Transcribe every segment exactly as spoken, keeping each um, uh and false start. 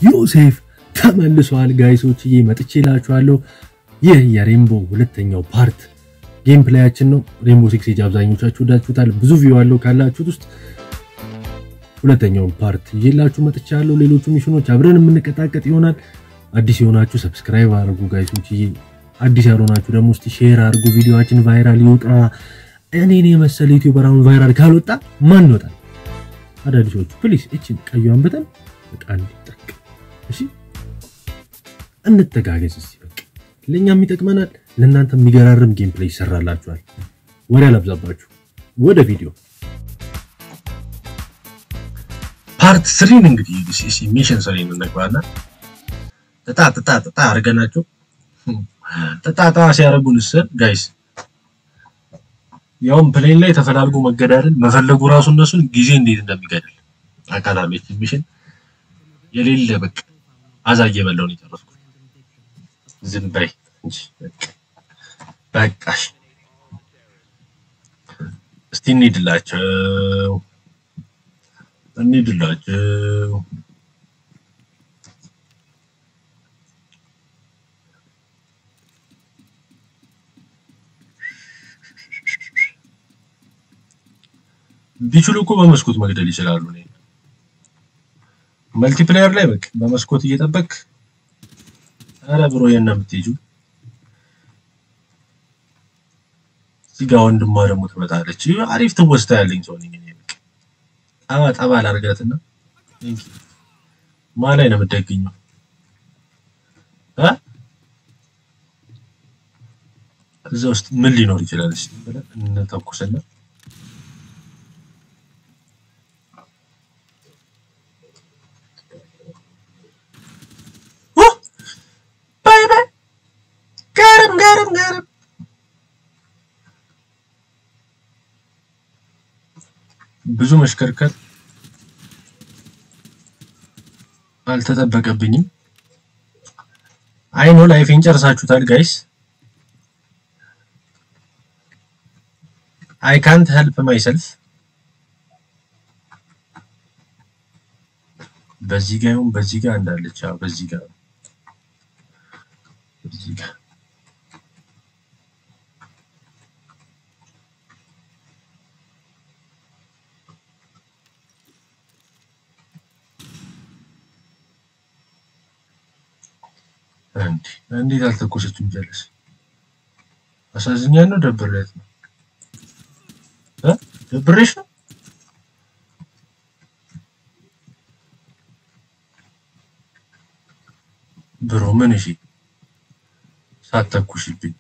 ዮሴፍ ተመልሷል ጋይሶችዬ መጥቼላችኋለሁ ይህ የሬምቦ ሁለተኛው ፓርት ጌም ፕሌያችን ነው ሬምቦ ሲክስ ሲጅ አብዛኞቻችሁ ዳችሁታል ብዙ ቪው አለው ካላችሁት ውስጥ ሁለተኛው ፓርት ይላችሁ መጥቻለሁ ሌሎቹ ሚሽኖች አብረን የምንቀጣቀጥ ይሆናል አዲስ የሆናችሁ ሰብስክራይብ አድርጉ ጋይሶችዬ አዲስ ያልሆናችሁ ደግሞ እስቲ ሼር አድርጉ ቪዲዮአችን ቫይራል ይወጣ እኔኔ መሰለ ዩቲዩበር አሁን ቫይራል ካልወጣ ማን ይወጣል አዳዲሶቹ ፕሊዝ እቺን ቀዩን በተን በቃ እንድትጠቅ እሺ እንተጋገዝ እስቲ በቃ ለኛም ይጠቅመናል ለእናንተ የሚገራርም ጌም ፕሌይ ይሰራላችኋል ወሬ አላብዛባችሁ ወደ ቪዲዮ ፓርት three እንግዲህ ዲሲሲ ሚሽን ሰሪን እንነግባና ተጣ ተጣ ተጣ አርገናቸው ተጣጣ ሲያረጉንስ ጋይስ ያውም ፕሌን ላይ ተፈላልጎ መገዳደል መፈለጉ ራሱ እነሱን ጊዜ እንዴት እንደሚገድል አካላሜት ሚሽን የሌለ በቃ አዛየ በለው ነው ተረስኩ ዝም በይ እንጂ በቃሽ እስቲ እንሂድላቸው እንሂድላቸው ቢችሉ እኮ በመስኮት መግደል ይችላሉ ነው መልቲፕሌየር ላይ በቃ በመስኮት እየተጠበቅ አረ ብሮ የነምትይጁ ሲጋ ወንድማ ደግሞ ተመጣለች አሪፍ ተወስታ ያለኝ ሰው ነኝ እኔ በቃ አባ ጠባ አርጋትና እንኪ ማላይ ነው የምትደግኙ አ እዛው ውስጥ ምን ሊኖር ይችላል እስቲ ብለን እንተኩስና ብዙ መሽከርከር አልተጠበቀብኝም አይ ኖ ላይፌን ጨርሳችሁታል ጋይስ I can't help myself በዚህ ጋር ይሁን በዚህ ጋር እንዳለች አው በዚህ ጋር በዚህ ጋር አንዲ አንዲ ታልተኮሰችም ጀለስ አሳዝኛለሁ ደብሬት ነው እ ደብሬሽ ነው ብሮ ምን እሺ ሳትተኩሽብኝ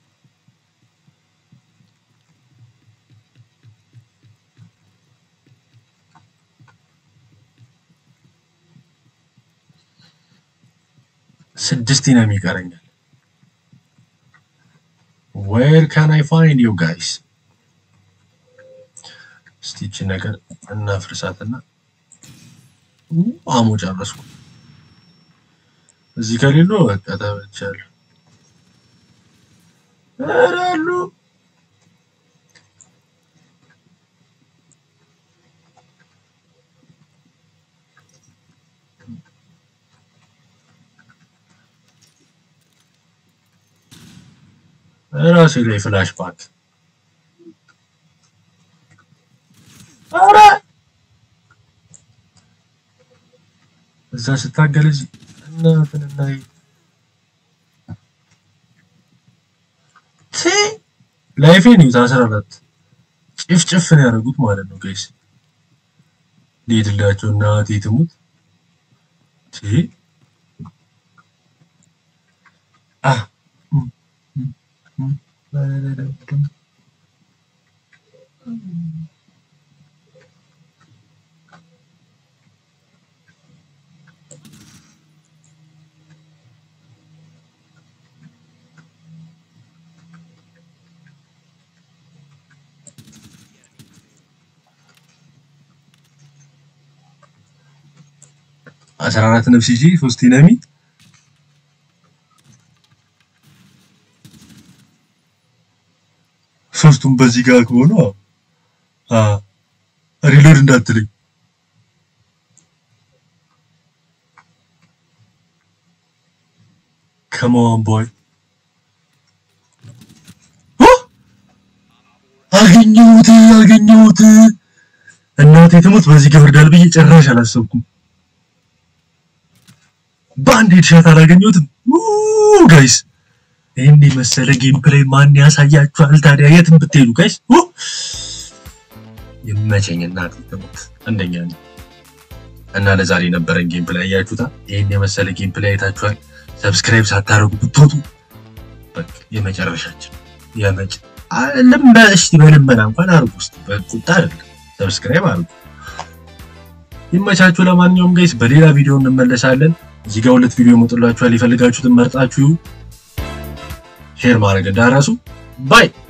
ስድስት ነው የሚቀረኛል where can I find you guys ስቲች ነገር እና ፍርሳትና አሞ ጨረስኩ እዚህ ከሌሎ በቃ ተበቻለሁ አራሉ ራሴ ላይ ፍላሽ ባክ አረ እዛ ስታገልጅ እናንተና ቲ ላይፌን ይታሰራላት ጭፍጭፍ ነው ያደረጉት ማለት ነው ጋይስ ሊድላቸውና ቲትሙት ቲ አ አስራ አራት ነፍስ ይጂ ሶስት ኢነሚ ሶስቱም በዚህ ጋር ከሆነ አ ሪሎድ እንዳትልኝ Come on, boy. አገኘሁት አገኘሁት እናቴ ትሞት በዚህ ገርዳል ብዬ ጨራሽ አላሰብኩም ባንዲት ሻት አላገኘሁትም ኡ ጋይስ እንዴ መሰለ ጌም ፕሌይ ማን ያሳያችኋል ታዲያ የትም ብትሄዱ ጋይስ ኡ የመቸኝ እናቴ ትሞት አንደኛ ነው እና ለዛሬ ነበረን ጌም ፕሌይ ያያችሁታ ይሄን የመሰለ ጌም ፕሌይ አይታችኋል ሰብስክራይብ ሳታረጉ ብትወጡ በቃ የመጨረሻችን የመጨ ለምን ባሽ በለምበና እንኳን አርጉ ውስጥ በቁጣ አይደል ሰብስክራይብ አርጉ ይመቻችሁ ለማንኛውም ጋይስ በሌላ ቪዲዮ እንመለሳለን እዚህ ጋር ሁለት ቪዲዮ መጥላችኋል ይፈልጋችሁትን መርጣችሁ ሼር ማድረግ እንዳራሱ ባይ